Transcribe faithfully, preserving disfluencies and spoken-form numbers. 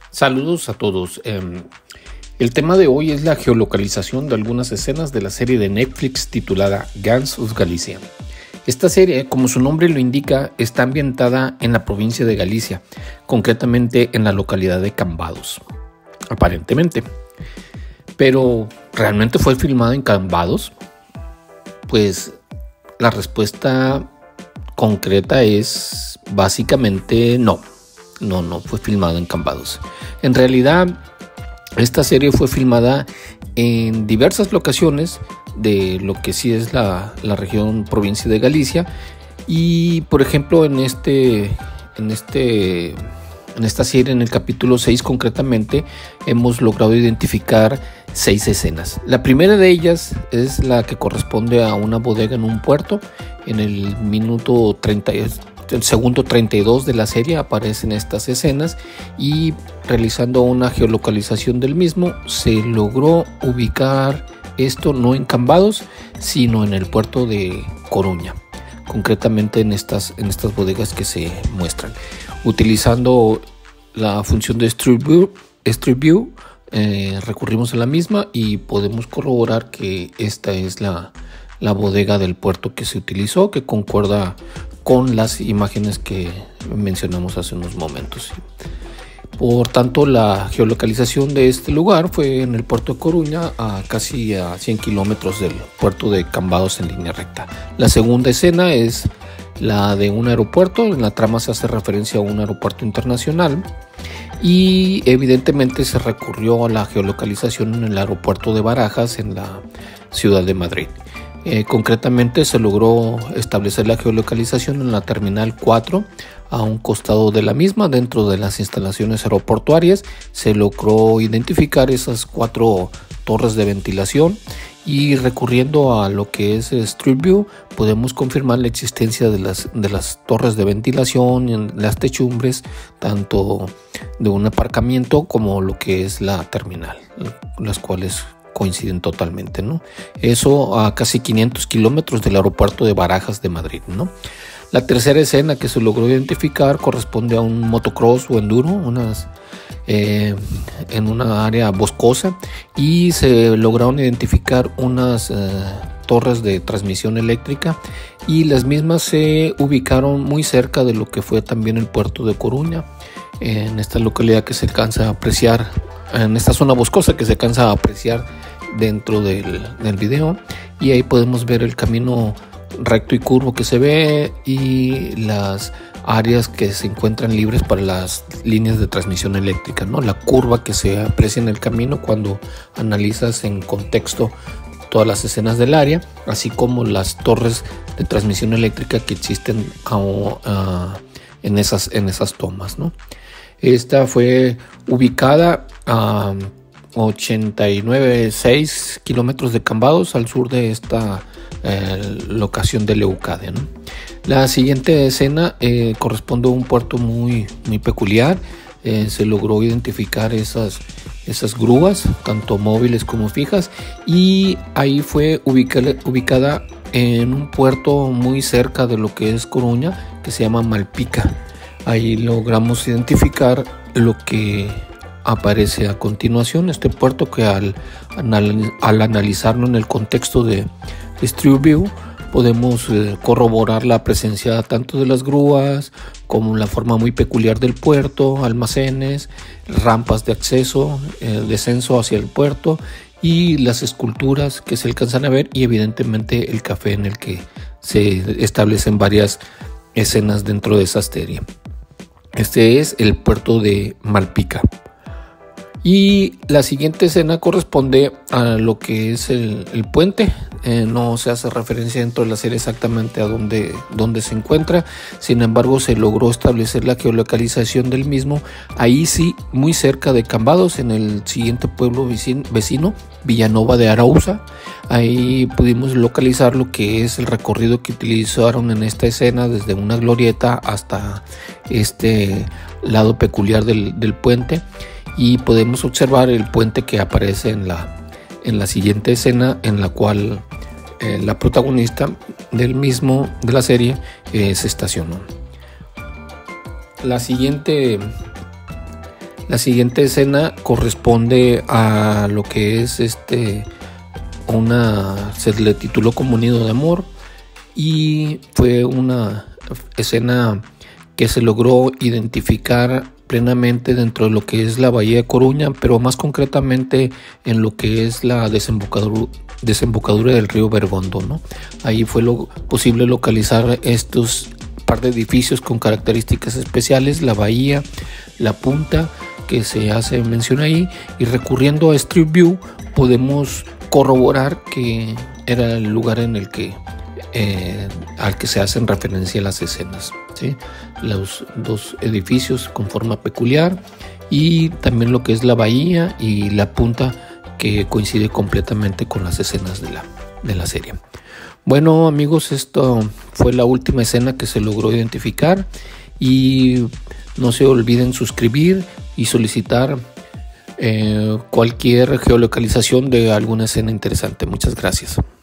Saludos a todos. Eh, el tema de hoy es la geolocalización de algunas escenas de la serie de Netflix titulada Gangs of Galicia. Esta serie, como su nombre lo indica, está ambientada en la provincia de Galicia, concretamente en la localidad de Cambados, aparentemente. Pero, ¿realmente fue filmada en Cambados? Pues la respuesta concreta es básicamente no. No, no fue filmado en Cambados. En realidad, esta serie fue filmada en diversas locaciones de lo que sí es la, la región provincia de Galicia. Y, por ejemplo, en este, en este, en esta serie, en el capítulo seis concretamente, hemos logrado identificar seis escenas. La primera de ellas es la que corresponde a una bodega en un puerto. En el minuto treinta, el segundo treinta y dos de la serie aparecen estas escenas y realizando una geolocalización del mismo se logró ubicar esto no en Cambados sino en el puerto de Coruña, concretamente en estas, en estas bodegas que se muestran. Utilizando la función de Street View, Street View eh, recurrimos a la misma y podemos corroborar que esta es la, la bodega del puerto que se utilizó, que concuerda con las imágenes que mencionamos hace unos momentos. Por tanto, la geolocalización de este lugar fue en el puerto de Coruña, a casi a cien kilómetros del puerto de Cambados en línea recta. La segunda escena es la de un aeropuerto. En la trama se hace referencia a un aeropuerto internacional y evidentemente se recurrió a la geolocalización en el aeropuerto de Barajas en la ciudad de Madrid. Eh, concretamente se logró establecer la geolocalización en la terminal cuatro, a un costado de la misma, dentro de las instalaciones aeroportuarias. Se logró identificar esas cuatro torres de ventilación y recurriendo a lo que es Street View podemos confirmar la existencia de las, de las torres de ventilación en las techumbres, tanto de un aparcamiento como lo que es la terminal, las cuales coinciden totalmente, ¿no? Eso a casi quinientos kilómetros del aeropuerto de Barajas de Madrid, ¿no? La tercera escena que se logró identificar corresponde a un motocross o enduro, unas, eh, en una área boscosa, y se lograron identificar unas eh, torres de transmisión eléctrica y las mismas se ubicaron muy cerca de lo que fue también el puerto de Coruña, en esta localidad que se alcanza a apreciar, en esta zona boscosa que se alcanza a apreciar dentro del, del video, y ahí podemos ver el camino recto y curvo que se ve y las áreas que se encuentran libres para las líneas de transmisión eléctrica, ¿no? La curva que se aprecia en el camino cuando analizas en contexto todas las escenas del área, así como las torres de transmisión eléctrica que existen a, a, en, esas, en esas tomas, ¿no? Esta fue ubicada a ochenta y nueve punto seis kilómetros de Cambados, al sur de esta eh, locación de Leucadia, ¿no? La siguiente escena eh, corresponde a un puerto muy, muy peculiar. Eh, se logró identificar esas, esas grúas, tanto móviles como fijas, y ahí fue ubicada, ubicada en un puerto muy cerca de lo que es Coruña, que se llama Malpica. Ahí logramos identificar lo que aparece a continuación, este puerto que al, al, al analizarlo en el contexto de Street View podemos eh, corroborar la presencia tanto de las grúas como la forma muy peculiar del puerto, almacenes, rampas de acceso, el descenso hacia el puerto y las esculturas que se alcanzan a ver, y evidentemente el café en el que se establecen varias escenas dentro de esa serie. Este es el puerto de Malpica. Y la siguiente escena corresponde a lo que es el, el puente. Eh, no se hace referencia dentro de la serie exactamente a dónde, dónde se encuentra. Sin embargo, se logró establecer la geolocalización del mismo. Ahí sí, muy cerca de Cambados, en el siguiente pueblo vecino, vecino Villanova de Arousa. Ahí pudimos localizar lo que es el recorrido que utilizaron en esta escena, desde una glorieta hasta este lado peculiar del, del puente. Y podemos observar el puente que aparece en la, en la siguiente escena, en la cual eh, la protagonista del mismo de la serie eh, se estacionó. La siguiente La siguiente escena corresponde a lo que es este una se le tituló como Nido de Amor, y fue una escena que se logró identificar plenamente dentro de lo que es la Bahía de Coruña, pero más concretamente en lo que es la desembocadura, desembocadura del río Bergondo, ¿no? Ahí fue lo posible localizar estos par de edificios con características especiales, la bahía, la punta que se hace mención ahí, y recurriendo a Street View podemos corroborar que era el lugar en el que eh, al que se hacen referencia las escenas, ¿sí? Los dos edificios con forma peculiar, y también lo que es la bahía y la punta, que coincide completamente con las escenas de la, de la serie. Bueno, amigos, esto fue la última escena que se logró identificar, y no se olviden suscribir y solicitar eh, cualquier geolocalización de alguna escena interesante. Muchas gracias.